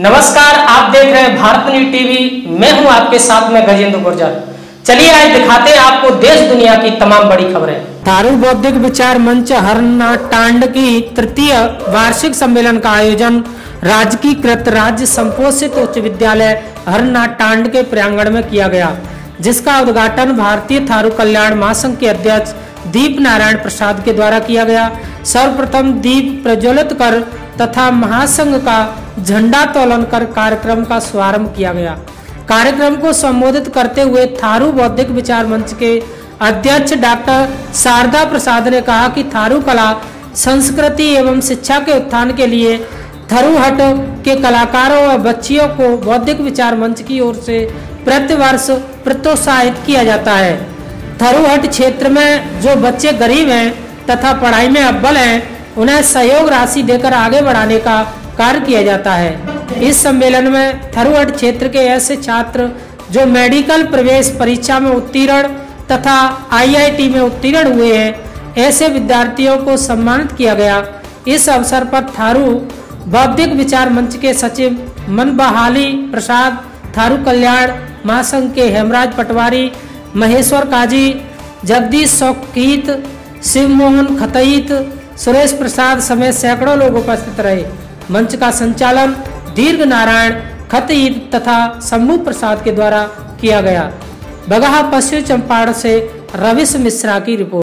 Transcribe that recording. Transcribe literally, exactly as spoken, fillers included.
नमस्कार, आप देख रहे हैं भारत न्यूज टीवी। मैं हूं आपके साथ में गजेंद्र गुर्जर। चलिए आज दिखाते हैं आपको देश दुनिया की तमाम बड़ी खबरें। थारू बौद्धिक विचार मंच हरनाटांड की तृतीय वार्षिक सम्मेलन का आयोजन राजकीयकृत राज्य संपोषित उच्च विद्यालय हरनाटांड के प्रांगण में किया गया, जिसका उद्घाटन भारतीय थारू कल्याण महासंघ के अध्यक्ष दीप नारायण प्रसाद के द्वारा किया गया। सर्वप्रथम दीप प्रज्वलित कर तथा महासंघ का झंडा तोलन कर कार्यक्रम का शुभारंभ किया गया। कार्यक्रम को संबोधित करते हुए थारू बौद्धिक विचार मंच के अध्यक्ष डॉक्टर शारदा प्रसाद ने कहा कि थारू कला संस्कृति एवं शिक्षा के उत्थान के लिए थारूहट के कलाकारों व बच्चियों को बौद्धिक विचार मंच की ओर से प्रतिवर्ष प्रोत्साहित किया जाता है। थारूहट क्षेत्र में जो बच्चे गरीब हैं तथा पढ़ाई में अव्वल हैं, उन्हें सहयोग राशि देकर आगे बढ़ाने का कार्य किया जाता है। इस सम्मेलन में थारूहट क्षेत्र के ऐसे छात्र जो मेडिकल प्रवेश परीक्षा में उत्तीर्ण तथा आई आई टी में उत्तीर्ण हुए हैं, ऐसे विद्यार्थियों को सम्मानित किया गया। इस अवसर पर थारू बौद्धिक विचार मंच के सचिव मनबहाली प्रसाद, थारू कल्याण महासंघ के हेमराज पटवारी, महेश्वर काजी, जगदीश सौकीत, शिवमोहन खतईत, सुरेश प्रसाद समेत सैकड़ों लोग उपस्थित रहे। मंच का संचालन दीर्घ नारायण खतईत तथा शंभू प्रसाद के द्वारा किया गया। बगहा पश्चिम चंपारण से रविश मिश्रा की रिपोर्ट।